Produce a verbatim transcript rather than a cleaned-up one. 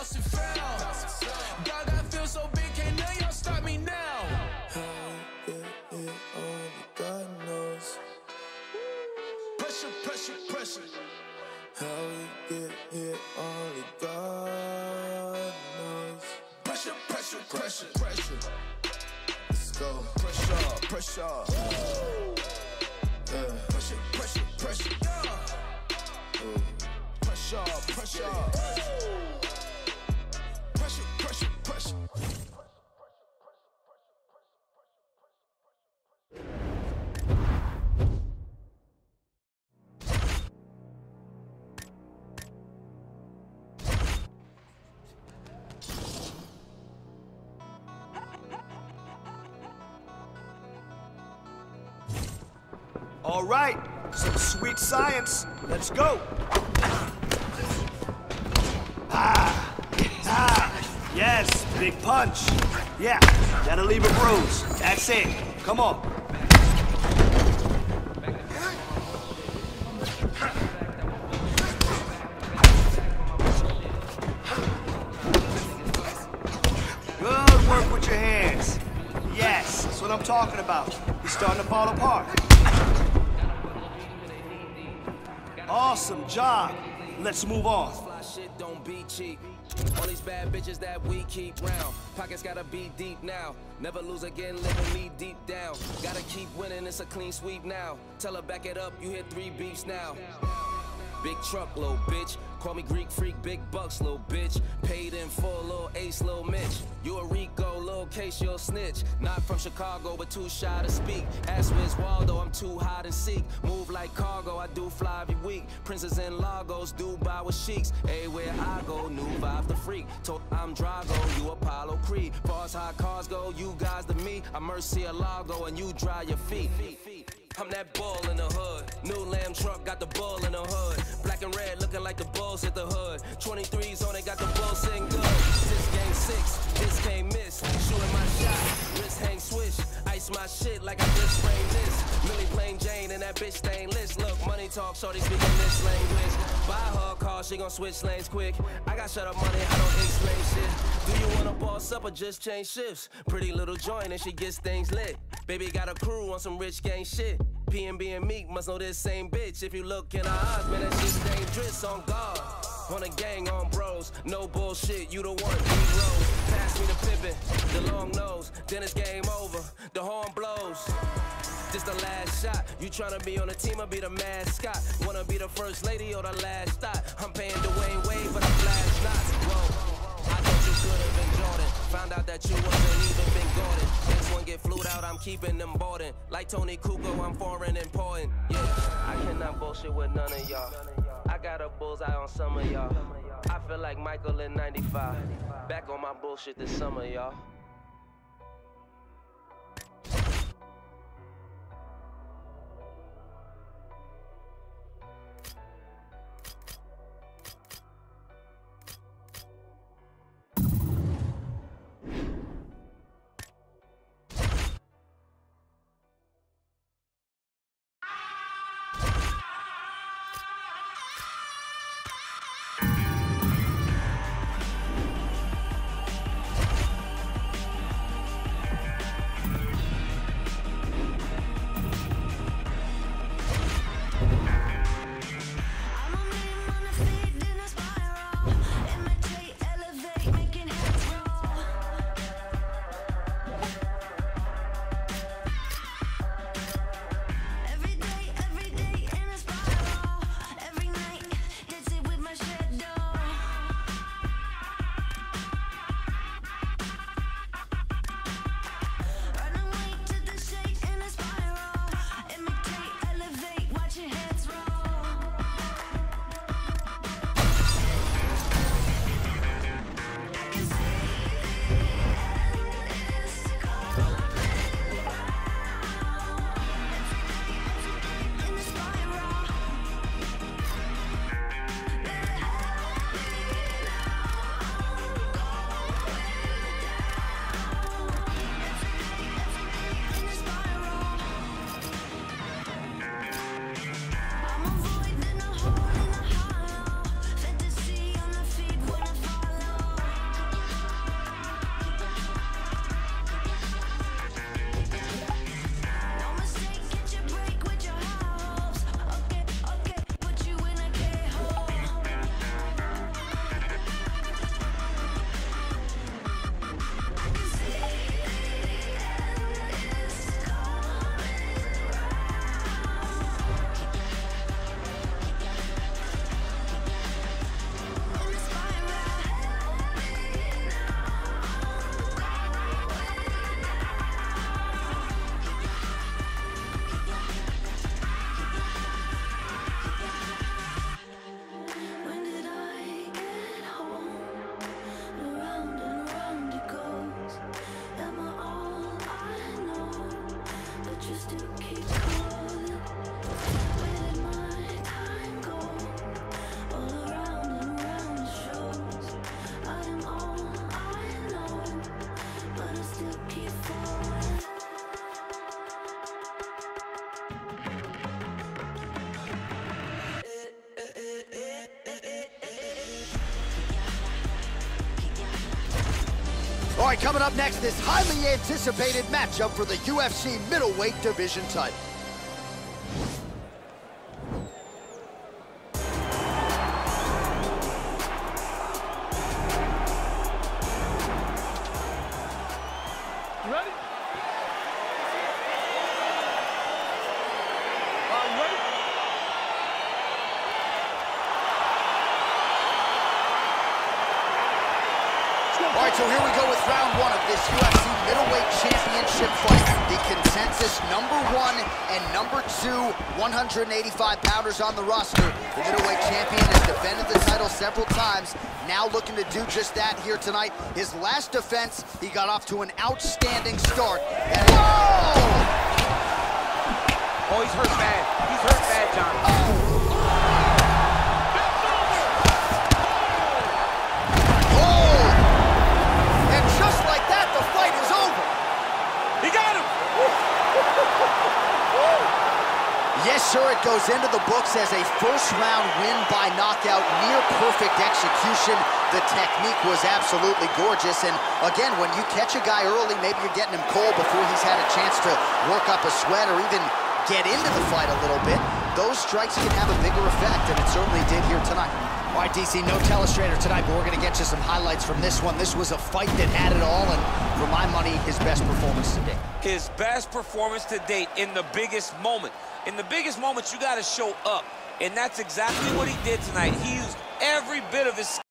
lost and found. God, I feel so big, can't none of y'all stop me now. How you get here, only God knows. Pressure, pressure, pressure. How we get here, only God knows. Pressure, pressure, pressure, pressure. Let's go. Pressure, pressure. Yeah. Pressure, pressure, pressure. Yeah. Ooh. Pressure, pressure. Pressure, pressure, pressure. All right, some sweet science. Let's go. Ah, ah, yes, big punch. Yeah, that'll leave a bruise. That's it. Come on. Good work with your hands. Yes, that's what I'm talking about. You're starting to fall apart. Awesome job. Let's move on. Fly shit don't be cheap. All these bad bitches that we keep round. Pockets gotta be deep now. Never lose again, living me deep down. Gotta keep winning, it's a clean sweep now. Tell her back it up, you hit three beefs now. Big truck, little bitch. Call me Greek freak, big bucks, little bitch. Paid in full, little ace, little Mitch. You a Rico, little case, you'll snitch. Not from Chicago, but too shy to speak. Ask Wiz Waldo, I'm too high to seek. Move like cargo, I do fly every week. Princess in Lagos, Dubai with sheiks. Everywhere I go, new vibe the freak. Told I'm Drago, you Apollo Creed. Far as high cars go, you guys to me. I'm Murcielago, and you dry your feet. I'm that bull in the hood. New lamb truck got the bull in the hood. Black and red looking like the bulls at the hood. twenty-threes on it, got the bull sitting good. This game six, this can't miss. Shooting my shot, wrist hang swish. Ice my shit like I just sprained this. Millie plain Jane and that bitch stainless. Look, money talk, shorty speaking this language. Buy her a car, she gon' switch lanes quick. I got shut up money, I don't explain shit. Do you wanna boss up or just change shifts? Pretty little joint and she gets things lit. Baby got a crew on some rich gang shit. P and B and Meek must know this same bitch. If you look in her eyes, man, that shit's dangerous. On guard, on a gang, on bros. No bullshit, you the one, D-Rose. Pass me the pippin', the long nose. Then it's game over, the horn blows. This the last shot. You tryna be on the team or be the mascot? Wanna be the first lady or the last thought? I'm paying Dwayne Wade, but I'm flash not. Whoa, I thought you could have been Jordan. Found out that you wasn't even been Gordon. Next one get flued out, I'm keeping them boarding. Like Tony Kukoc, I'm foreign important. Yeah, I cannot bullshit with none of y'all. I got a bullseye on some of y'all. I feel like Michael in ninety-five. Back on my bullshit this summer, y'all. right, coming up next, this highly anticipated matchup for the U F C middleweight division title. You ready? Are you ready? All right, so here we go with round one of this U F C middleweight championship fight. The consensus number one and number two one eighty-five pounders on the roster. The middleweight champion has defended the title several times, now looking to do just that here tonight. His last defense, he got off to an outstanding start. And whoa! Oh, he's hurt bad. He's hurt bad, John. Oh. Yes, sir, it goes into the books as a first-round win by knockout, near-perfect execution. The technique was absolutely gorgeous, and again, when you catch a guy early, maybe you're getting him cold before he's had a chance to work up a sweat or even get into the fight a little bit. Those strikes can have a bigger effect, and it certainly did here tonight. All right, D C, no telestrator tonight, but we're going to get you some highlights from this one. This was a fight that had it all, and for my money, his best performance to date. His best performance to date in the biggest moment. In the biggest moments, you got to show up, and that's exactly what he did tonight. He used every bit of his